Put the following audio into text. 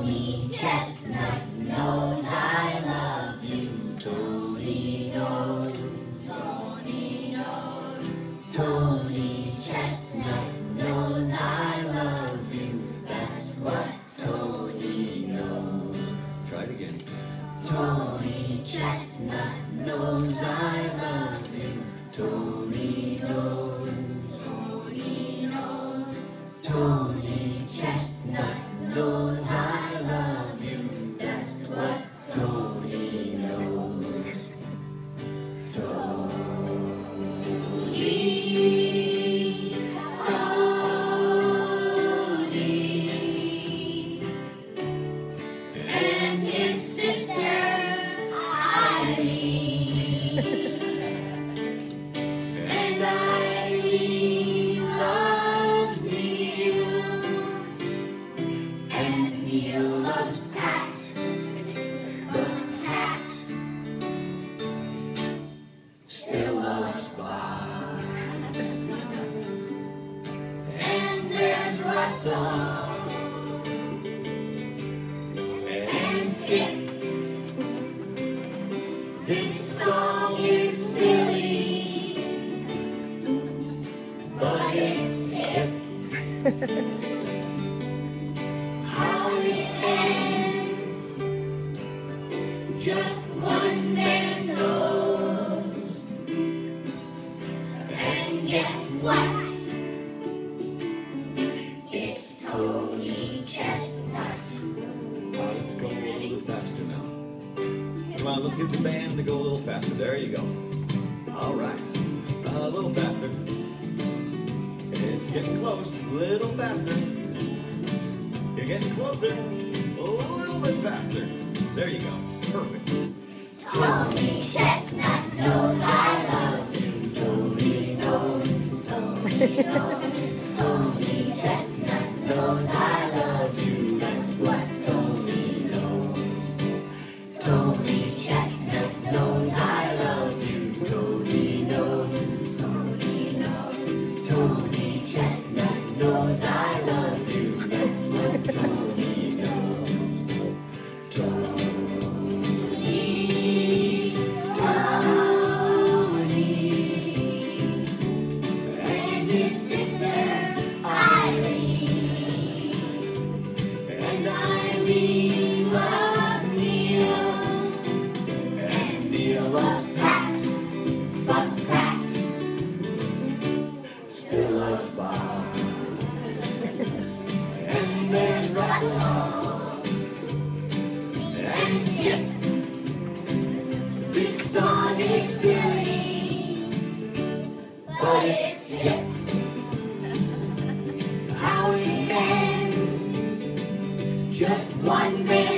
Tony Chestnut knows I love you. Tony knows. Tony knows. Tony Chestnut knows I love you. That's what Tony knows. Try it again. Tony Chestnut knows I love you. Tony knows. Tony knows. Tony Chestnut knows I love you. That's what Tony knows. Tony, Tony, and his sister Eileen. And Eileen loves Neil, and Neil loves Pat, the cat. Still loves Bob. And there's Russell and Skip. This song is silly, but it's hip. How it ends, just one man knows. And guess what? It's Tony Chestnut. Let's go a little faster now. Come on, let's get the band to go a little faster. There you go. All right. A little faster. It's getting close. A little faster. You're getting closer. A little bit faster. There you go. Perfect. Tony Chestnut knows I love you. Tony knows. Tony knows. Tony Chestnut knows I love you. That's what Tony knows. Tony Chestnut knows I love you. Tony knows. Tony knows. Tony Chestnut knows I love you. That's what Tony knows. Tony, Tony, and his sister Eileen. And Eileen loves Neil, and Neil loves Pat, but Pat still loves Bob. And there's Russell and Skip. This song is silly, but it's hip. How it ends, just one man